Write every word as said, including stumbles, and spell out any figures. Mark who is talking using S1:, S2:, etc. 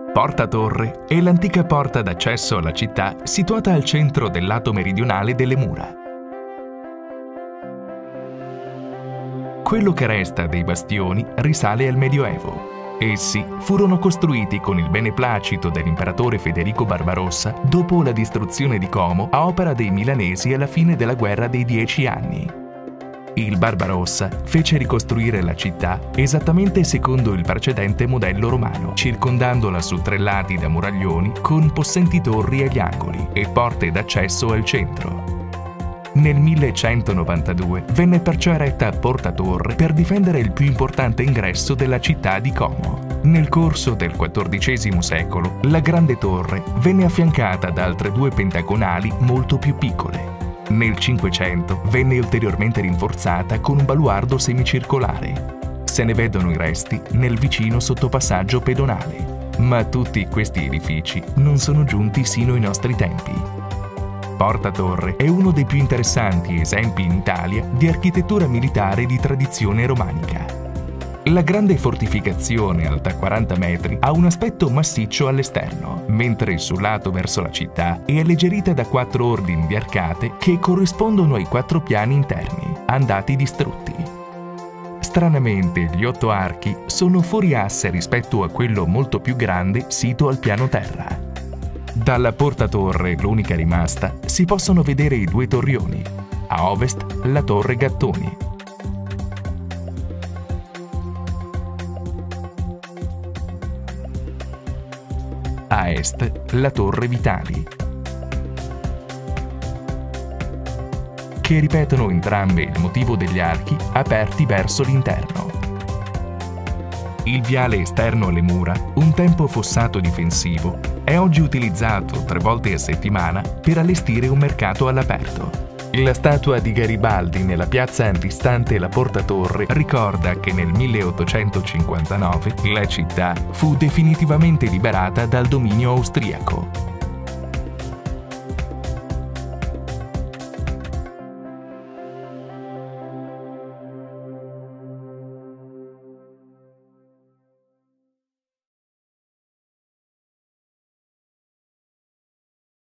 S1: Porta Torre è l'antica porta d'accesso alla città situata al centro del lato meridionale delle mura. Quello che resta dei bastioni risale al Medioevo. Essi furono costruiti con il beneplacito dell'imperatore Federico Barbarossa dopo la distruzione di Como a opera dei milanesi alla fine della guerra dei Dieci Anni. Il Barbarossa fece ricostruire la città esattamente secondo il precedente modello romano, circondandola su tre lati da muraglioni con possenti torri agli angoli e porte d'accesso al centro. Nel millecentonovantadue venne perciò eretta Porta Torre per difendere il più importante ingresso della città di Como. Nel corso del quattordicesimo secolo, la Grande Torre venne affiancata da altre due pentagonali molto più piccole. Nel Cinquecento venne ulteriormente rinforzata con un baluardo semicircolare. Se ne vedono i resti nel vicino sottopassaggio pedonale. Ma tutti questi edifici non sono giunti sino ai nostri tempi. Porta Torre è uno dei più interessanti esempi in Italia di architettura militare di tradizione romanica. La grande fortificazione, alta quaranta metri, ha un aspetto massiccio all'esterno, mentre sul lato verso la città è alleggerita da quattro ordini di arcate che corrispondono ai quattro piani interni, andati distrutti. Stranamente, gli otto archi sono fuori asse rispetto a quello molto più grande sito al piano terra. Dalla Porta Torre, l'unica rimasta, si possono vedere i due torrioni. A ovest la Torre Gattoni. A est la Torre Vitali, che ripetono entrambe il motivo degli archi aperti verso l'interno. Il viale esterno alle mura, un tempo fossato difensivo, è oggi utilizzato tre volte a settimana per allestire un mercato all'aperto. La statua di Garibaldi nella piazza antistante la Porta Torre ricorda che nel milleottocentocinquantanove la città fu definitivamente liberata dal dominio austriaco.